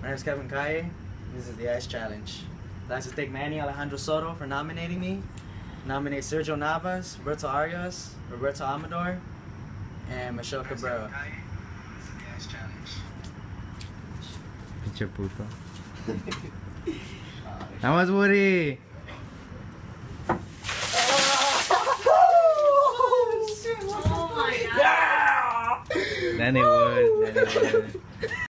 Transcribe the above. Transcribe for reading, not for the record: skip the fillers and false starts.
My name is Kevin Calle. This is the Ice Challenge. I'd like to thank Manny Alejandro Soto for nominating me. Nominate Sergio Navas, Roberto Arias, Roberto Amador, and Michelle Cabrera. This is the Ice Challenge. Pinche puto. Vamos, Woody. Oh my god. Danny Wood.